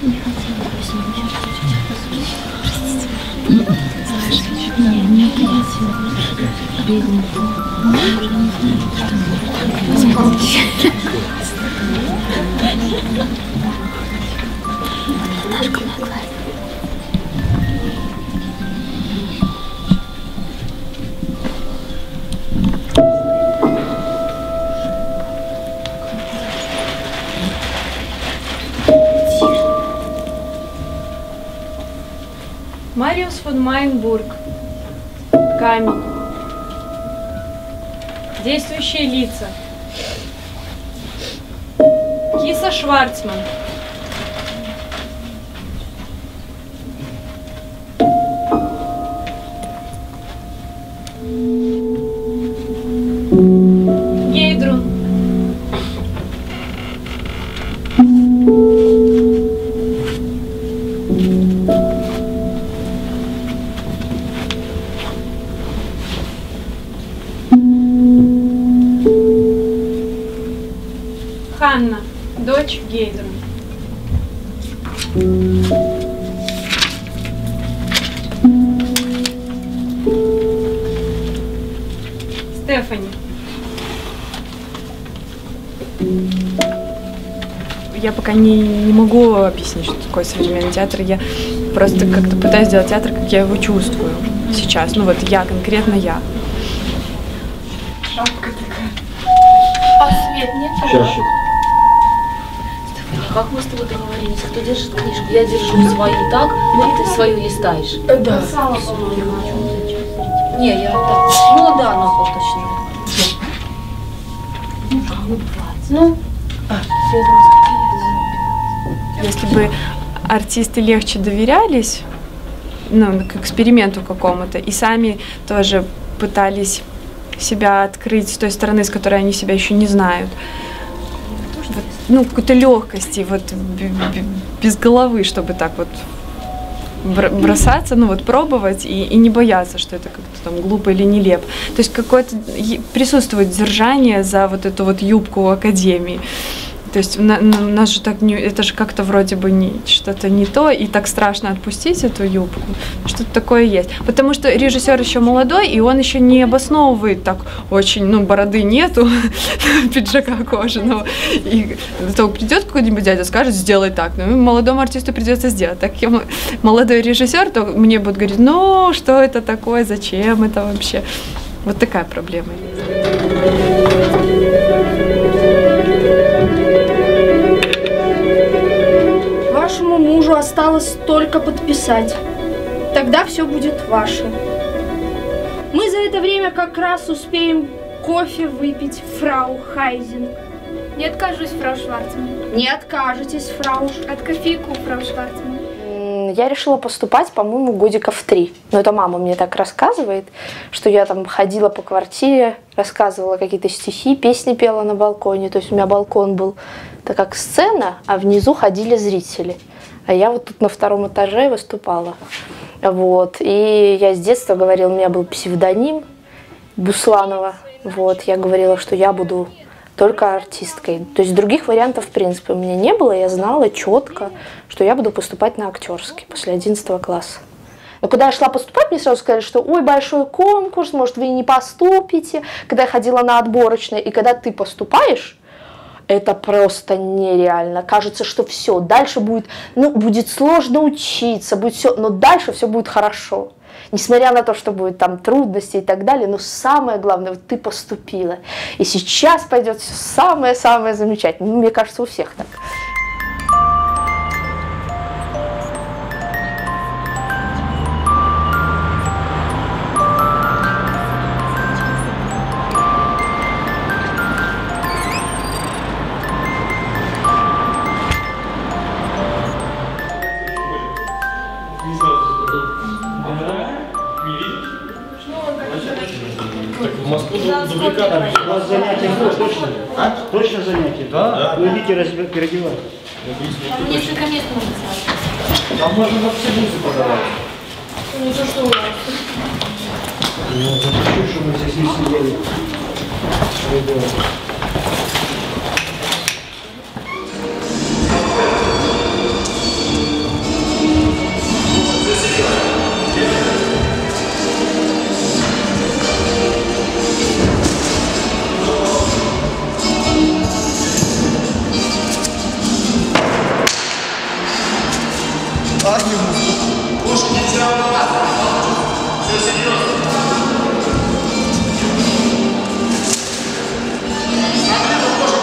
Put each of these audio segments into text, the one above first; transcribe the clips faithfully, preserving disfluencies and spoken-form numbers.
Не хотела бы с ним чуть-чуть. Не, не красиво. Бедный. Наташка могла. Мариус фон Майнбург. Камень. Действующие лица. Киса Шварцман. Гейдрун. Ханна, дочь Гейдрун. Стефани. Я пока не, не могу объяснить, что такое современный театр. Я просто как-то пытаюсь сделать театр, как я его чувствую сейчас. Ну вот я, конкретно я. Шапка такая. А свет нет? Сейчас, сейчас. Как мы с тобой договорились? Кто держит книжку? Я держу свою так, а ты свою листаешь. Да. Не, я так. Ну да, на пол точно. Ну, если бы артисты легче доверялись, ну, к эксперименту какому-то, и сами тоже пытались себя открыть с той стороны, с которой они себя еще не знают. Вот, ну, какой-то легкости, вот без головы, чтобы так вот бросаться, ну вот пробовать и, и не бояться, что это как-то там глупо или нелепо. То есть какое-то присутствует держание за вот эту вот юбку академии. То есть у нас же так не, это же как-то вроде бы не, что-то не то, и так страшно отпустить эту юбку, что-то такое есть. Потому что режиссер еще молодой, и он еще не обосновывает так очень, ну, бороды нету, пиджака кожаного. И то придет какой-нибудь дядя, скажет, сделай так. Ну, молодому артисту придется сделать. Так я молодой режиссер, то мне будет говорить, ну, что это такое, зачем это вообще? Вот такая проблема есть. Вашему мужу осталось только подписать. Тогда все будет ваше. Мы за это время как раз успеем кофе выпить, фрау Хайзен. Не откажусь, фрау Шварцман. Не откажетесь, фрау. От кофейку, фрау Шварцман. Я решила поступать, по-моему, годика в три. Но это мама мне так рассказывает, что я там ходила по квартире, рассказывала какие-то стихи, песни пела на балконе. То есть у меня балкон был, так как сцена, а внизу ходили зрители. А я вот тут на втором этаже выступала. Вот. И я с детства говорила, у меня был псевдоним Бусланова. Вот. Я говорила, что я буду только артисткой. То есть других вариантов, в принципе, у меня не было. Я знала четко, что я буду поступать на актерский после одиннадцатого класса. Но когда я шла поступать, мне сразу сказали, что ой, большой конкурс, может, вы и не поступите. Когда я ходила на отборочные, и когда ты поступаешь, это просто нереально. Кажется, что все, дальше будет, ну, будет сложно учиться, будет все, но дальше все будет хорошо. Несмотря на то, что будет там трудности и так далее, но самое главное, вот ты поступила. И сейчас пойдет все самое-самое замечательное. Ну, мне кажется, у всех так. Дубликатами. У вас занятия будет точно? А? Точно занятия? Да. Да. Ну идите переодевать. Несколько мест можно сказать. Там можно на все бузы подавать. Ну то что у нас? Ну, запишу, что мы здесь не сидели. Нажми музыку. Лучше нельзя улыбаться. Все серьезно. Смотри, ну тоже,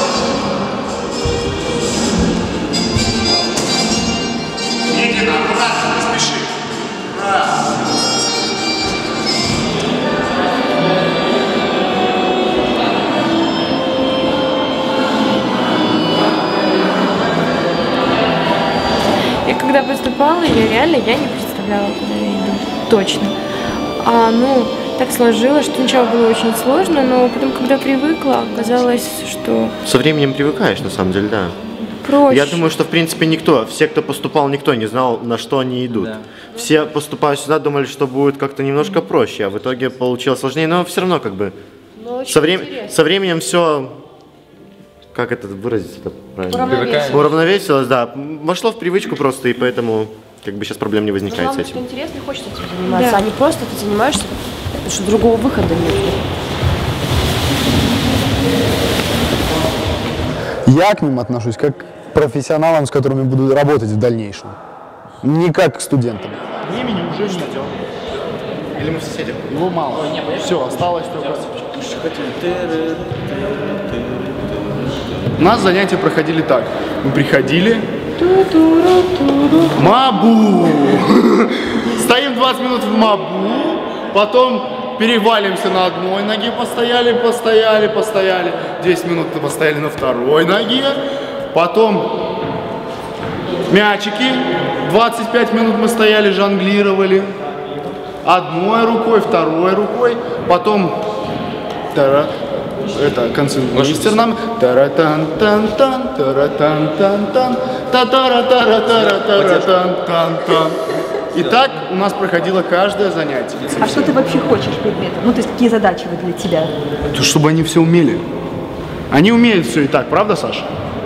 тоже. Медленно, аккуратно, не спеши. Раз. Я когда поступала, я реально я не представляла, куда я иду. Точно. А, ну, так сложилось, что сначала было очень сложно, но потом, когда привыкла, оказалось, что Со временем привыкаешь, на самом деле, да. проще. Я думаю, что, в принципе, никто, все, кто поступал, никто не знал, на что они идут. Да. Все, поступая сюда, думали, что будет как-то немножко проще, а в итоге получилось сложнее, но все равно, как бы, со, врем... со временем все, как это выразить, это правильно? Привыкаешь. Уравновесилось, да, вошло в привычку просто, и поэтому, как бы, сейчас проблем не возникает Главное, с что этим. интересно и хочется этим заниматься, Да. а не просто ты занимаешься, потому что другого выхода нет. Я к ним отношусь как к профессионалам, с которыми буду работать в дальнейшем. Не как к студентам. Времени уже не найдем. Или мы соседи? Его мало. Все, осталось только... У нас занятия проходили так. Мы приходили... Мабу! Стоим двадцать минут в мабу, потом перевалимся на одной ноге, постояли, постояли, постояли. десять минут постояли на второй ноге, потом мячики. двадцать пять минут мы стояли, жонглировали. Одной рукой, второй рукой, потом... Тара, это концертмейстер нам. Тара-тан-тан-тан, тара-тан-тан-тан, та-тара-тара-тара-тара-тан-тан-тан. И так у нас проходило каждое занятие. А что ты вообще хочешь предметом? Ну, то есть какие задачи вот для тебя? То, чтобы они все умели. Они умеют все и так, правда, Саша?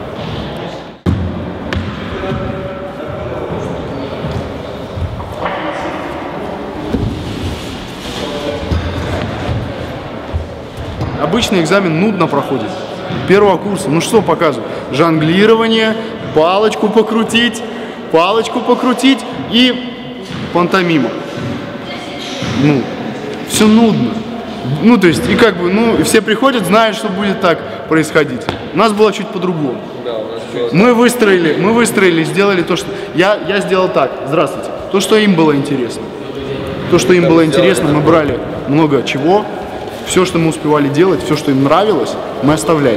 Обычный экзамен нудно проходит. Первого курса, ну что показывают? Жонглирование, палочку покрутить, палочку покрутить и пантомима. Ну, все нудно. Ну, то есть, и как бы, ну, все приходят, знают, что будет так происходить. У нас было чуть по-другому. Мы выстроили, мы выстроили, сделали то, что... Я, я сделал так, здравствуйте, то, что им было интересно. То, что им было интересно, мы брали много чего. Все, что мы успевали делать, все, что им нравилось, мы оставляли.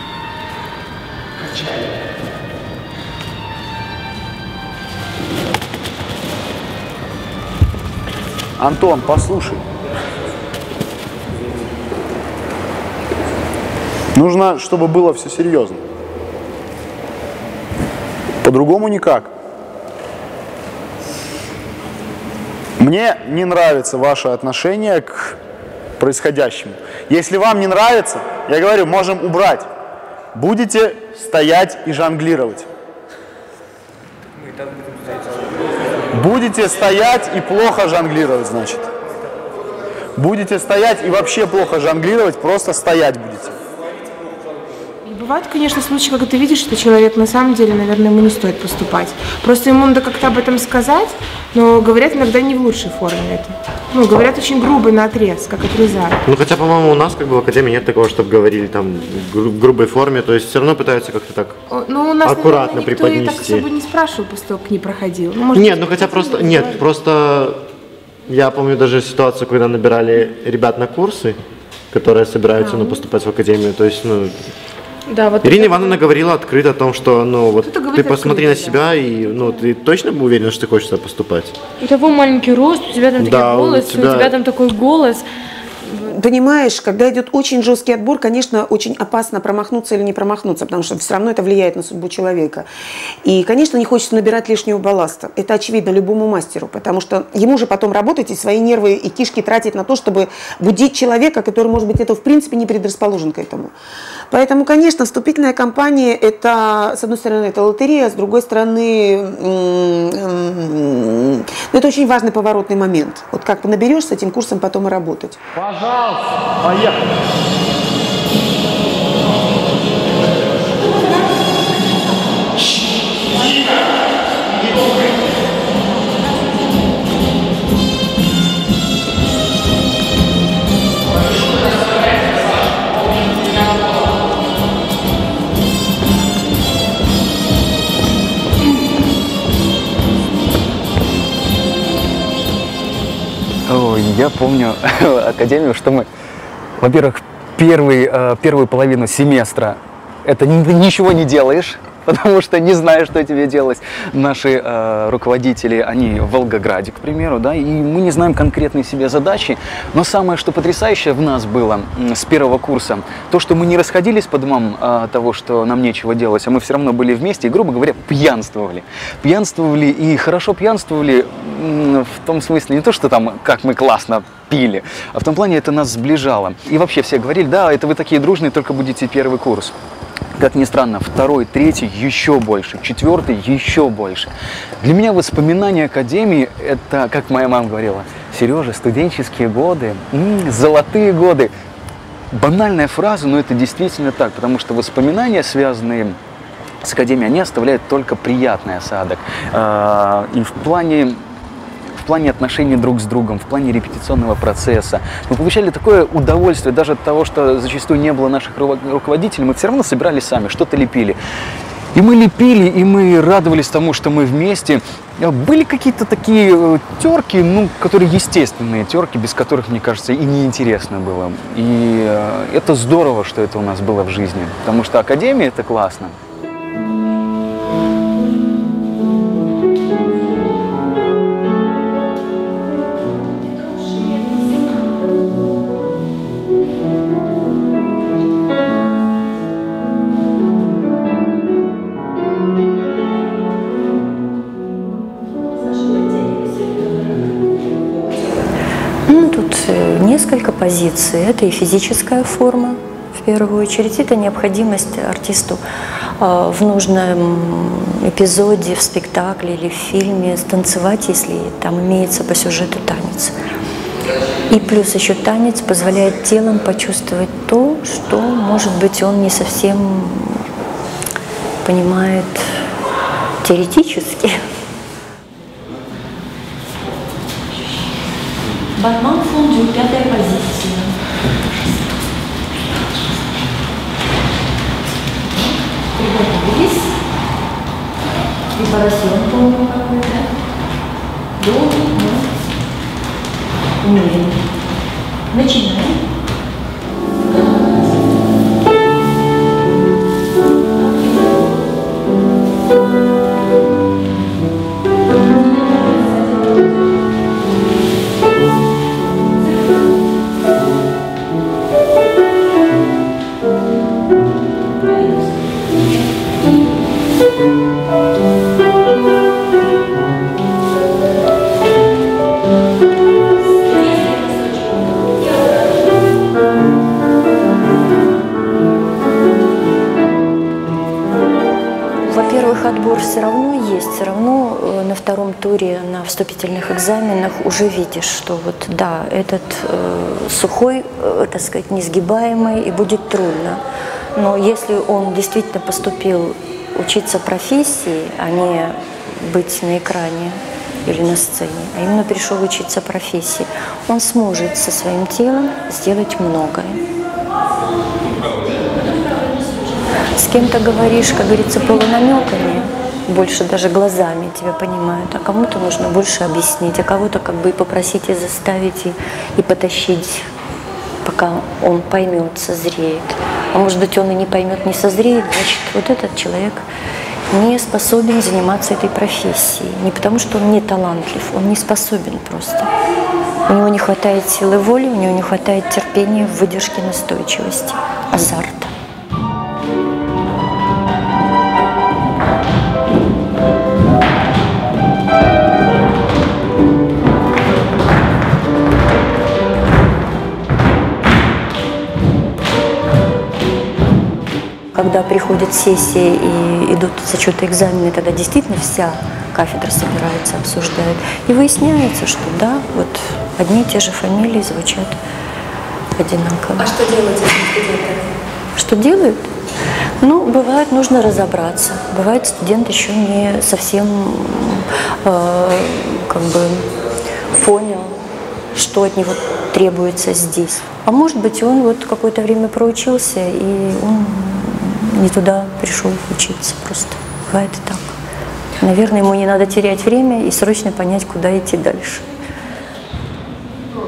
Антон, послушай. Нужно, чтобы было все серьезно. По-другому никак. Мне не нравится ваше отношение к происходящему. Если вам не нравится, я говорю, можем убрать. Будете стоять и жонглировать. Будете стоять и плохо жонглировать, значит. Будете стоять и вообще плохо жонглировать, просто стоять будете. Бывают, конечно, случаи, когда ты видишь, что человек на самом деле, наверное, ему не стоит поступать. Просто ему надо как-то об этом сказать, но говорят иногда не в лучшей форме это. Ну, говорят очень грубо, наотрез, как отрезают. Ну, хотя, по-моему, у нас как бы в академии нет такого, чтобы говорили там гру- в грубой форме, то есть все равно пытаются как-то так О, ну, у нас, аккуратно наверное, никто и так преподнести. особо не спрашивал, после того, как не проходил. Ну, может, Нет, ну хотя просто, нет, просто я помню даже ситуацию, когда набирали ребят на курсы, которые собираются, ну, поступать в академию, то есть, ну, Да, вот Ирина это- Ивановна говорила открыто о том, что, ну, вот Это ты говорит посмотри открыто, на себя и, ну, ты точно бы уверена, что ты хочешь сюда поступать? У того маленький рост, у тебя там такой Да, у голос, тебя- у тебя там такой голос. Понимаешь, когда идет очень жесткий отбор, конечно, очень опасно промахнуться или не промахнуться, потому что все равно это влияет на судьбу человека. И, конечно, не хочется набирать лишнего балласта. Это очевидно любому мастеру, потому что ему же потом работать и свои нервы и кишки тратить на то, чтобы будить человека, который, может быть, это в принципе не предрасположен к этому. Поэтому, конечно, вступительная кампания – это, с одной стороны, это лотерея, с другой стороны, м, м, ну, это очень важный поворотный момент. Вот как наберешь с этим курсом потом и работать. Пожалуйста, поехали. что я помню академию, что мы, во-первых, первый, первую половину семестра это ничего не делаешь, потому что не знаешь, что тебе делать. Наши э, руководители, они в Волгограде, к примеру, да, и мы не знаем конкретные себе задачи. Но самое, что потрясающее в нас было с первого курса, то, что мы не расходились по домам э, того, что нам нечего делать, а мы все равно были вместе и, грубо говоря, пьянствовали. Пьянствовали и хорошо пьянствовали э, в том смысле, не то, что там, как мы классно пили, а в том плане это нас сближало. И вообще все говорили, да, это вы такие дружные, только будете первый курс. Как ни странно, второй, третий еще больше, четвертый еще больше. Для меня воспоминания академии – это, как моя мама говорила, Сережа, студенческие годы, м-м, золотые годы. Банальная фраза, но это действительно так, потому что воспоминания, связанные с академией, они оставляют только приятный осадок. И в плане... в плане отношений друг с другом, в плане репетиционного процесса. Мы получали такое удовольствие даже от того, что зачастую не было наших руководителей, мы все равно собирались сами, что-то лепили. И мы лепили, и мы радовались тому, что мы вместе. Были какие-то такие терки, ну, которые естественные терки, без которых, мне кажется, и неинтересно было. И это здорово, что это у нас было в жизни, потому что академия – это классно. Несколько позиций. Это и физическая форма, в первую очередь. Это необходимость артисту в нужном эпизоде, в спектакле или в фильме станцевать, если там имеется по сюжету танец. И плюс еще танец позволяет телом почувствовать то, что, может быть, он не совсем понимает теоретически. Батман фондю, пятая позиция. Приготовились. Препарацион, по-моему, какой-то. Долгий, но умеренный. Начинаем. Отбор все равно есть, все равно на втором туре, на вступительных экзаменах уже видишь, что вот да, этот э, сухой, э, так сказать, несгибаемый, и будет трудно. Но если он действительно поступил учиться профессии, а не быть на экране или на сцене, а именно пришел учиться профессии, он сможет со своим телом сделать многое. С кем-то говоришь, как говорится, полунамеками, больше даже глазами тебя понимают, а кому-то нужно больше объяснить, а кого-то как бы и попросить, и заставить, и, и потащить, пока он поймет, созреет. А может быть, он и не поймет, не созреет, значит, вот этот человек не способен заниматься этой профессией. Не потому, что он не талантлив, он не способен просто. У него не хватает силы воли, у него не хватает терпения, выдержки, настойчивости, азарта. Когда приходят сессии и идут зачеты, экзамены, тогда действительно вся кафедра собирается, обсуждает. И выясняется, что да, вот одни и те же фамилии звучат одинаково. А что делать этим студентам? Что делают? Ну, бывает, нужно разобраться. Бывает, студент еще не совсем э, как бы понял, что от него требуется здесь. А может быть, он вот какое-то время проучился, и он не туда пришел учиться просто. Бывает и так. Наверное, ему не надо терять время и срочно понять, куда идти дальше.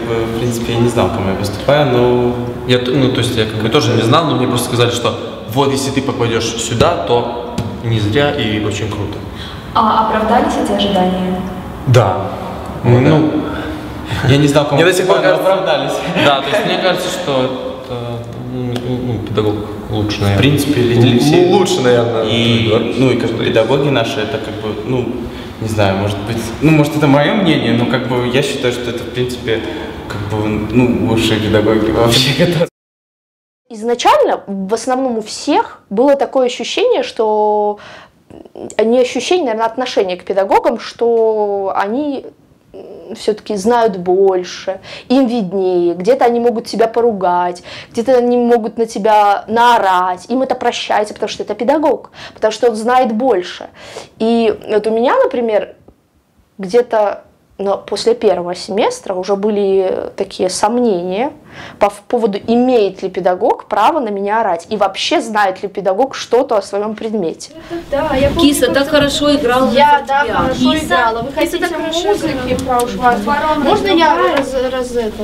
бы, в принципе, я не знал, кому я поступаю, но... Я, ну, то есть я как бы тоже не знал, но мне просто сказали, что вот если ты попадешь сюда, то не зря и очень круто. А оправдались эти ожидания? Да. Ну, ну я не знал, кому мне до сих пор кажется, оправдались. Да, то есть мне кажется, что это, ну, педагог лучше, наверное. В принципе, Лидия ну, лучше, наверное. И, ну, и как бы педагоги наши, это как бы, ну, не знаю, может быть, ну, может, это мое мнение, но как бы я считаю, что это, в принципе, как бы, ну, лучшие педагоги вообще. Изначально, в основном у всех было такое ощущение, что не ощущение, наверное, отношение к педагогам, что они все-таки знают больше, им виднее, где-то они могут тебя поругать, где-то они могут на тебя наорать, им это прощается, потому что это педагог, потому что он знает больше. И вот у меня, например, где-то но после первого семестра уже были такие сомнения по поводу, имеет ли педагог право на меня орать, и вообще знает ли педагог что-то о своем предмете. Да, я помню, Киса так хорошо играла. Я, да, хорошо Киса, играла. Вы хотите музыки, Фрау Шварцман? Можно я раз, раз это?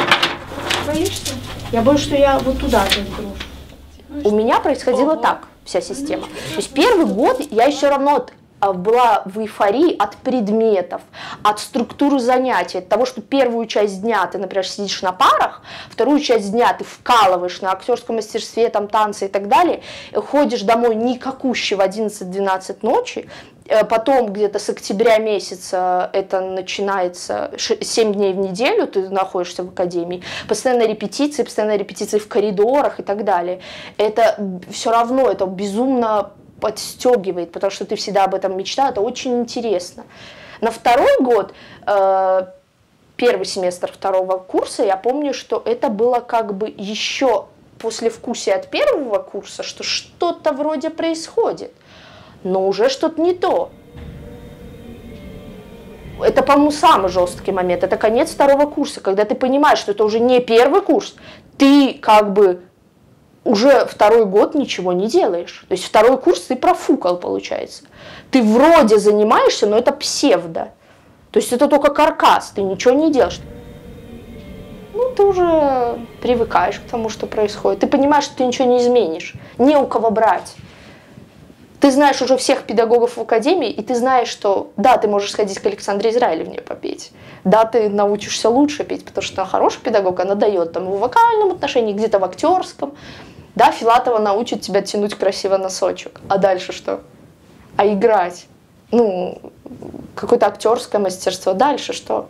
Боишься? Я боюсь, что я вот туда брошу. У меня происходило так, вся система. То есть первый год я еще равно была в эйфории от предметов, от структуры занятий, от того, что первую часть дня ты, например, сидишь на парах, вторую часть дня ты вкалываешь на актерском мастерстве, там, танцы и так далее, ходишь домой никакущий в одиннадцать-двенадцать ночи, потом где-то с октября месяца это начинается, семь дней в неделю ты находишься в академии, постоянные репетиции, постоянные репетиции в коридорах и так далее. Это все равно, это безумно подстегивает, потому что ты всегда об этом мечтал, это очень интересно. На второй год, э, первый семестр второго курса, я помню, что это было как бы еще послевкусие от первого курса, что что-то вроде происходит, но уже что-то не то. Это, по-моему, самый жесткий момент, это конец второго курса, когда ты понимаешь, что это уже не первый курс, ты как бы уже второй год ничего не делаешь. То есть второй курс ты профукал, получается. Ты вроде занимаешься, но это псевдо. То есть это только каркас, ты ничего не делаешь. Ну, ты уже привыкаешь к тому, что происходит. Ты понимаешь, что ты ничего не изменишь. Не у кого брать. Ты знаешь уже всех педагогов в академии, и ты знаешь, что да, ты можешь сходить к Александре Израилевне попеть. Да, ты научишься лучше петь, потому что хороший педагог, она дает там в вокальном отношении, где-то в актерском. Да, Филатова научит тебя тянуть красиво носочек. А дальше что? А играть? Ну, какое-то актерское мастерство. Дальше что?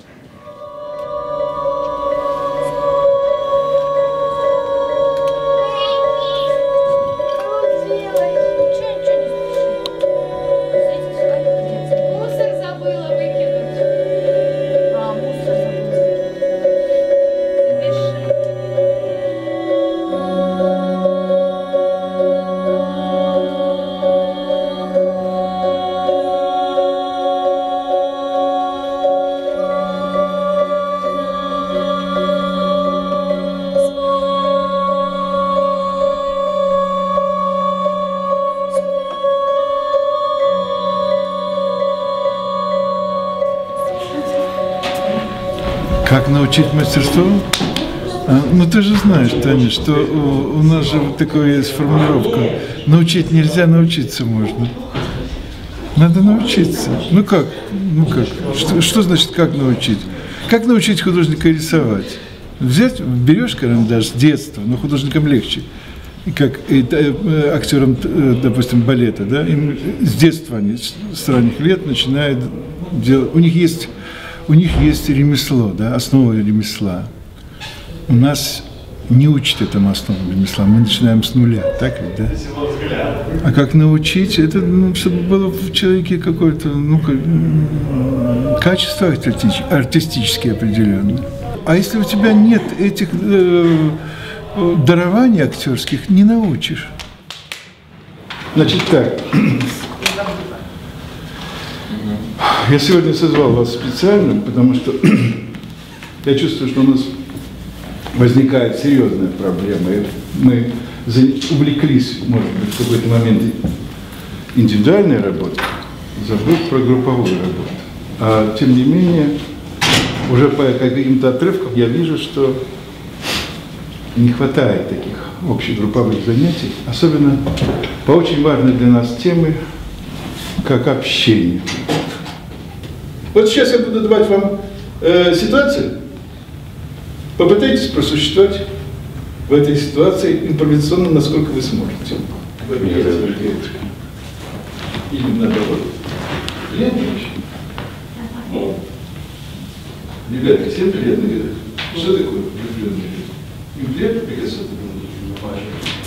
Как научить мастерству? А, ну ты же знаешь, Таня, что у, у нас же вот такая есть формулировка. Научить нельзя, научиться можно. Надо научиться. Ну как? Ну как? Что, что значит как научить? Как научить художника рисовать? Взять, берешь карандаш с детства, но художникам легче. И как и, э, актерам, э, допустим, балета, да, им с детства они, с ранних лет начинают делать. У них есть У них есть ремесло, да, основа ремесла. У нас не учат этому основу ремесла, мы начинаем с нуля, так ведь, да? А как научить, это, ну, чтобы было в человеке какое-то, ну, качество артистические определенные. А если у тебя нет этих э, дарований актерских, не научишь. Значит так. Я сегодня созвал вас специально, потому что я чувствую, что у нас возникает серьезная проблема. И мы увлеклись, может быть, в какой-то момент индивидуальной работой, забыв про групповую работу. А тем не менее, уже по каким-то отрывкам я вижу, что не хватает таких общегрупповых занятий, особенно по очень важной для нас теме, как общение. Вот сейчас я буду давать вам э, ситуацию. Попытайтесь просуществовать в этой ситуации импровизационно, насколько вы сможете. Или наоборот. Ребятки, всем приятно видеть. Что такое влюбленный вид? Им приятно прикасаться друг к другу?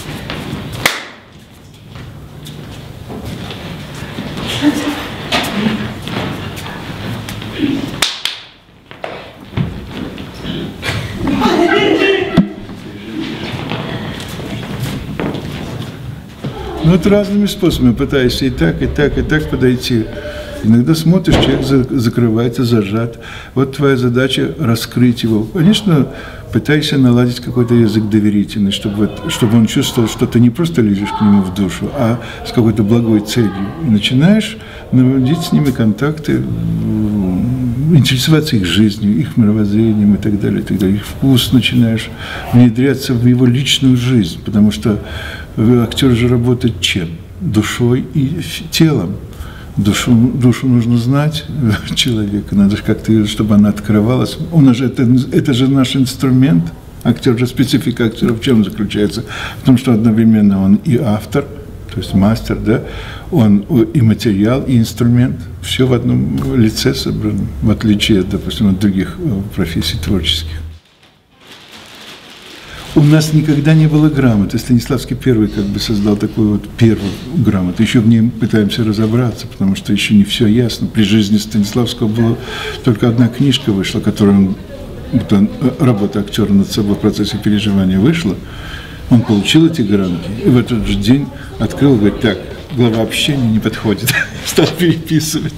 Ну вот разными способами пытаешься и так, и так, и так подойти. Иногда смотришь, человек за, закрывается, зажат. Вот твоя задача раскрыть его. Конечно, пытайся наладить какой-то язык доверительный, чтобы, вот, чтобы он чувствовал, что ты не просто лезешь к нему в душу, а с какой-то благой целью. И начинаешь наводить с ними контакты, интересоваться их жизнью, их мировоззрением и так далее, и так далее. Их вкус начинаешь внедряться в его личную жизнь, потому что актер же работает чем? Душой и телом. Душу, душу нужно знать человека, надо же как-то, чтобы она открывалась. Он же, это, это же наш инструмент. Актер же, специфика актера в чем заключается? В том, что одновременно он и автор, то есть мастер, да, он и материал, и инструмент. Все в одном лице собрано, в отличие, допустим, от других профессий творческих. У нас никогда не было грамоты. Станиславский первый как бы создал такую вот первую грамоту. Еще в ней пытаемся разобраться, потому что еще не все ясно. При жизни Станиславского была только одна книжка вышла, которую он, вот он, работа актера над собой в процессе переживания вышла. Он получил эти грамоты и в этот же день открыл, говорит, так, глава общения не подходит. Стал переписывать.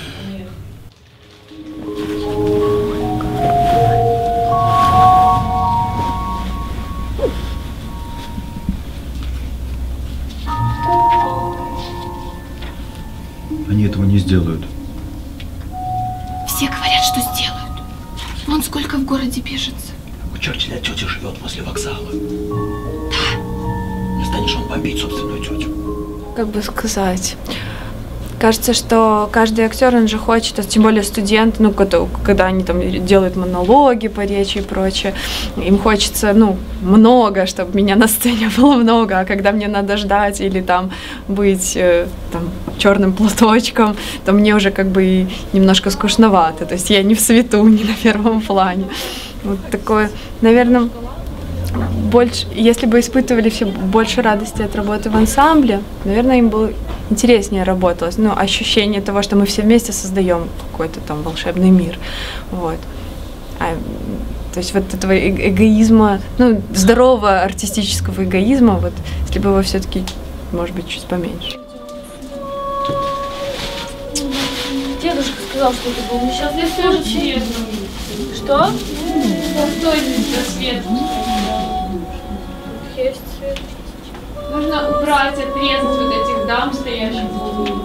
Они этого не сделают. Все говорят, что сделают. Вон сколько в городе бежится. У Черчилля тетя живет возле вокзала. Да. Не станешь он бомбить собственную тетю. Как бы сказать... Кажется, что каждый актер, он же хочет, тем более студент, ну, когда они там делают монологи по речи и прочее, им хочется, ну, много, чтобы меня на сцене было много, а когда мне надо ждать или там быть там, черным платочком, то мне уже как бы и немножко скучновато, то есть я не в свету, не на первом плане. Вот такое, наверное, больше, если бы испытывали все больше радости от работы в ансамбле, наверное, им было интереснее работалось. Ну, ощущение того, что мы все вместе создаем какой-то там волшебный мир. Вот. А, то есть вот этого э- эгоизма, ну, здорового артистического эгоизма, вот, если бы его все-таки, может быть, чуть поменьше. Дедушка сказал, что это был несчастный случай. Что? Что это за свет? Есть свет. Нужно убрать, отрезать вот этих дам, стоящих в углу.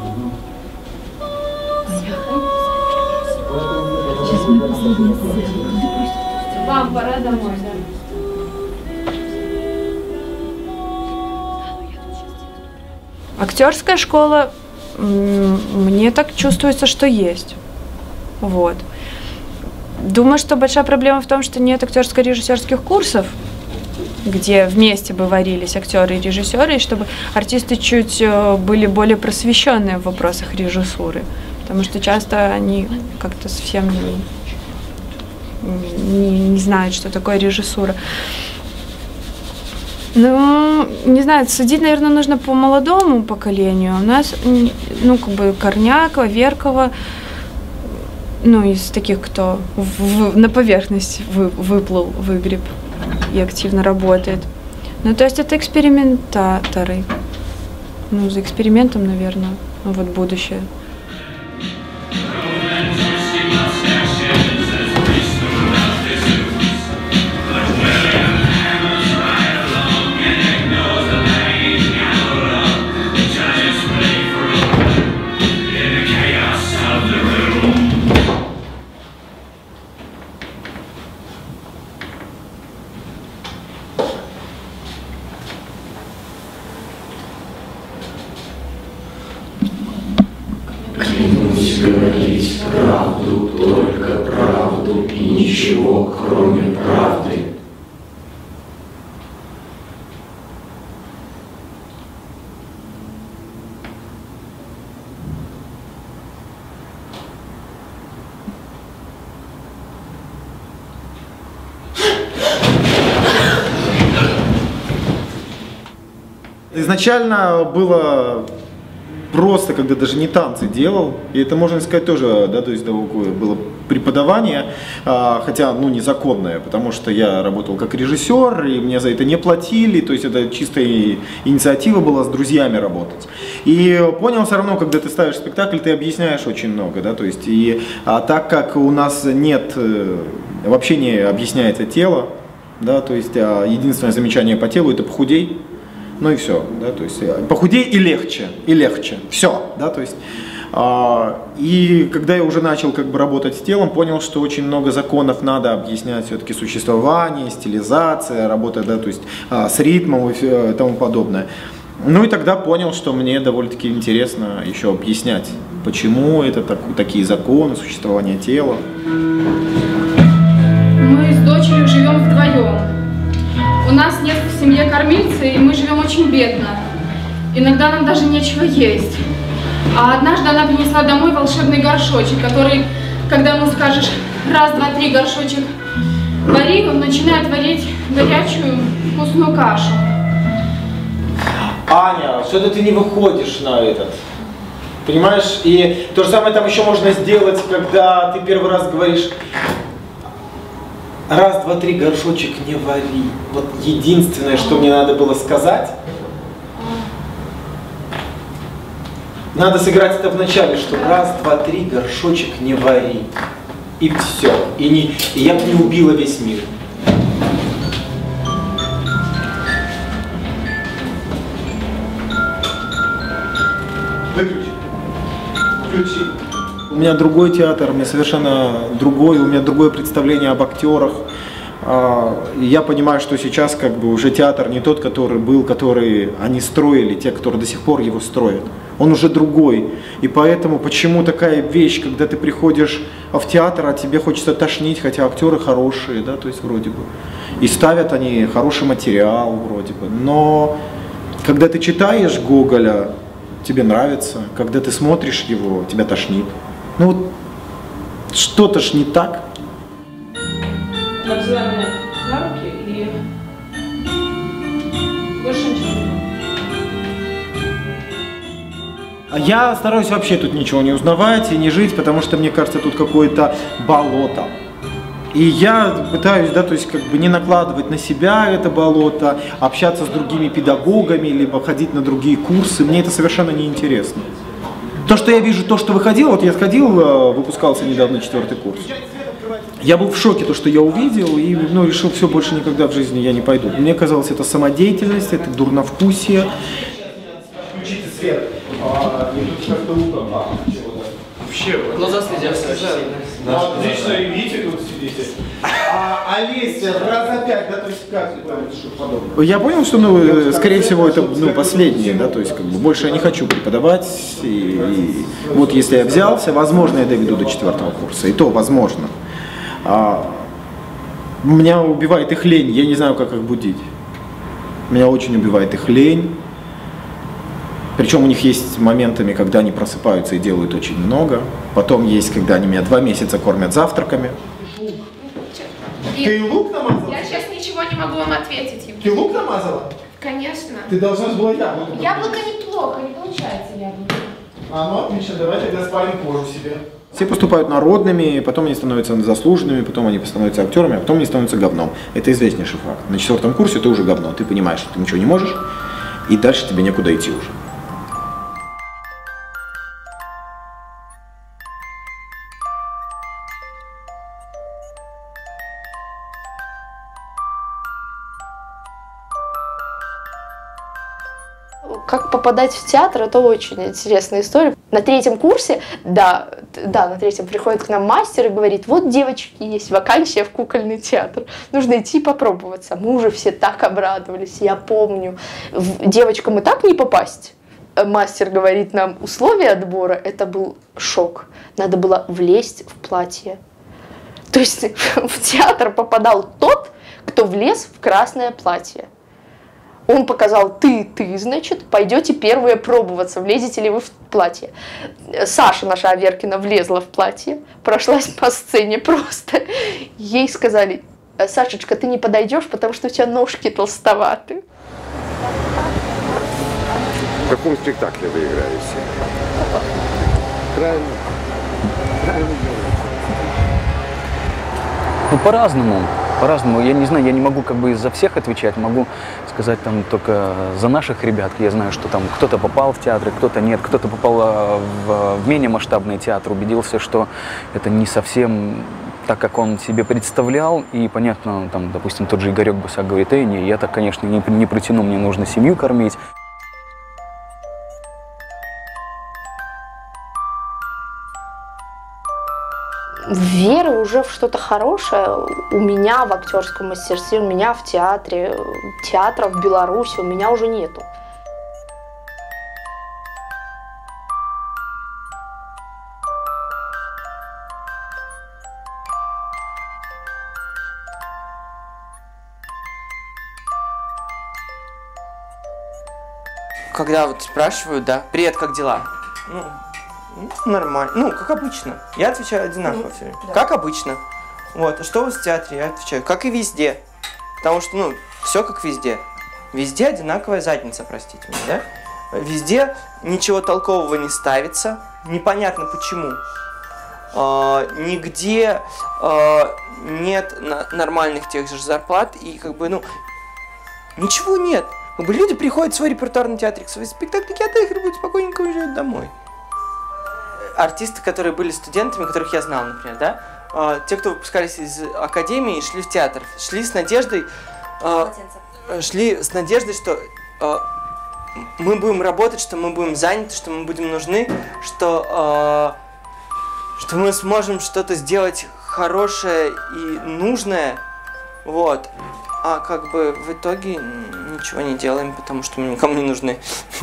Вам пора домой, да? Актерская школа, мне так чувствуется, что есть. Вот. Думаю, что большая проблема в том, что нет актерско-режиссерских курсов, где вместе бы варились актеры и режиссеры, и чтобы артисты чуть были более просвещенные в вопросах режиссуры. Потому что часто они как-то совсем не, не, не знают, что такое режиссура. Ну, не знаю, судить, наверное, нужно по молодому поколению. У нас, ну, как бы Корнякова, Веркова, ну, из таких, кто в, в, на поверхность вы, выплыл, выгреб и активно работает. Ну, то есть это экспериментаторы. Ну, за экспериментом, наверное, ну, вот будущее. говорить правду, только правду и ничего, кроме правды. Изначально было просто, когда даже не танцы делал, и это, можно сказать, тоже, да, то есть такое было преподавание, а, хотя, ну, незаконное, потому что я работал как режиссер, и мне за это не платили, то есть это чистая инициатива была с друзьями работать. И понял все равно, когда ты ставишь спектакль, ты объясняешь очень много, да, то есть, и а, так как у нас нет, вообще не объясняется тело, да, то есть а, единственное замечание по телу — это похудей. Ну и все, да, то есть похудей и легче, и легче, все, да, то есть, а, и когда я уже начал как бы работать с телом, понял, что очень много законов надо объяснять, все-таки существование, стилизация, работа, да, то есть а, с ритмом и тому подобное. Ну и тогда понял, что мне довольно-таки интересно еще объяснять, почему это так, такие законы существования тела. Мы с дочерью живем вдвоем. У нас нет в семье кормильца, и мы живем очень бедно. Иногда нам даже нечего есть. А однажды она принесла домой волшебный горшочек, который, когда ему скажешь раз, два, три, горшочек вари, он начинает варить горячую вкусную кашу. Аня, что-то ты не выходишь на этот. Понимаешь? И то же самое там еще можно сделать, когда ты первый раз говоришь: раз, два, три, горшочек не вари. Вот единственное, что мне надо было сказать, надо сыграть это в начале, что раз, два, три, горшочек не вари. И все. И, не, и я бы не убила весь мир. Выключи. Включи. У меня другой театр, у меня совершенно другой, у меня другое представление об актерах. Я понимаю, что сейчас как бы уже театр не тот, который был, который они строили, те, которые до сих пор его строят. Он уже другой. И поэтому почему такая вещь, когда ты приходишь в театр, а тебе хочется тошнить, хотя актеры хорошие, да, то есть вроде бы. И ставят они хороший материал вроде бы. Но когда ты читаешь Гоголя, тебе нравится, когда ты смотришь его, тебя тошнит. Ну вот что-то ж не так. Она взяла меня на руки и больше ничего не было. А я стараюсь вообще тут ничего не узнавать и не жить, потому что мне кажется, тут какое-то болото. И я пытаюсь, да, то есть как бы не накладывать на себя это болото, общаться с другими педагогами, либо ходить на другие курсы. Мне это совершенно не интересно. То, что я вижу, то, что выходил, вот я сходил, выпускался недавно четвертый курс. Я был в шоке, то, что я увидел, и ну, решил, все, больше никогда в жизни я не пойду. Мне казалось, это самодеятельность, это дурновкусие. Включите свет. Вообще, глаза слезятся. Отлично, видите, тут сидите. А Олеся, раз опять, да, то есть как подобное? Я понял, что, ну, скорее всего, это ну, последнее, да, то есть как бы больше я не хочу преподавать. И, и вот если я взялся, возможно, я доведу до четвертого курса, и то возможно. А, меня убивает их лень, я не знаю, как их будить. Меня очень убивает их лень. Причем у них есть моментами, когда они просыпаются и делают очень много. Потом есть, когда они меня два месяца кормят завтраками. Ты лук намазала? Я сейчас ничего не могу вам ответить, Евгений. Ты лук намазала? Конечно. Ты должна была яблоко. Яблоко неплохо, не получается яблоко. А, ну отлично, давай тогда спалим кожу себе. Все поступают народными, потом они становятся заслуженными, потом они становятся актерами, а потом они становятся говном. Это известнейший факт. На четвертом курсе ты уже говно, ты понимаешь, что ты ничего не можешь, и дальше тебе некуда идти уже. Как попадать в театр, это очень интересная история. На третьем курсе, да, да, на третьем приходит к нам мастер и говорит: вот, девочки, есть вакансия в кукольный театр, нужно идти попробоваться. Мы уже все так обрадовались, я помню. В девочкам и так не попасть. мастер говорит нам условия отбора, это был шок. Надо было влезть в платье. То есть в театр попадал тот, кто влез в красное платье. Он показал, ты, ты, значит, пойдете первые пробоваться, влезете ли вы в платье. Саша, наша Аверкина, влезла в платье, прошлась по сцене просто. Ей сказали, Сашечка, ты не подойдешь, потому что у тебя ножки толстоваты. В каком спектакле вы играете? Правильно. Правильно делаете. Ну, по-разному. По-разному. Я не знаю, я не могу как бы за всех отвечать, могу сказать там только за наших ребят. Я знаю, что там кто-то попал в театры, кто-то нет, кто-то попал в, в менее масштабный театр, убедился, что это не совсем так, как он себе представлял. И понятно, там, допустим, тот же Игорек Бусак говорит, эй, не, я так, конечно, не, не протяну, мне нужно семью кормить. Веры уже в что-то хорошее у меня в актерском мастерстве, у меня в театре, театра в Беларуси у меня уже нету. Когда вот спрашивают, да, привет, как дела? Ну, нормально. Ну, как обычно. Я отвечаю одинаково все время. Да. Как обычно. Вот. А что у вас в театре? Я отвечаю, как и везде. Потому что, ну, все как везде. Везде одинаковая задница, простите меня, да? Везде ничего толкового не ставится. Непонятно почему. А, нигде а, нет на нормальных тех же зарплат. И как бы, ну, ничего нет. Как бы люди приходят в свой репертуарный театрик, в свои спектакли, театры, будут спокойненько уезжают домой. Артисты, которые были студентами, которых я знал, например, да, э, те, кто выпускались из академии и шли в театр, шли с надеждой, э, шли с надеждой, что э, мы будем работать, что мы будем заняты, что мы будем нужны, что, э, что мы сможем что-то сделать хорошее и нужное, вот. А как бы в итоге ничего не делаем, потому что мы никому не нужны.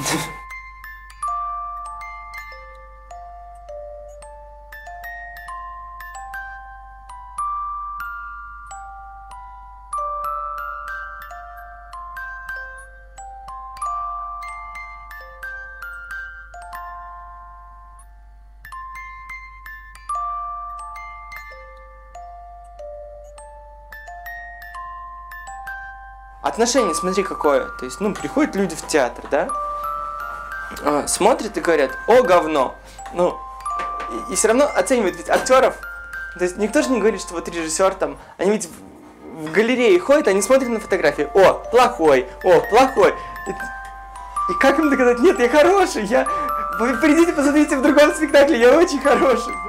Отношение, смотри, какое. То есть, ну, приходят люди в театр, да, а, смотрят и говорят, о, говно. Ну, и, и все равно оценивают ведь актеров. То есть, никто же не говорит, что вот режиссер там, они ведь в, в галерее ходят, они смотрят на фотографии, о, плохой, о, плохой. И, и как им доказать, нет, я хороший, я... Вы придите, посмотрите в другом спектакле, я очень хороший.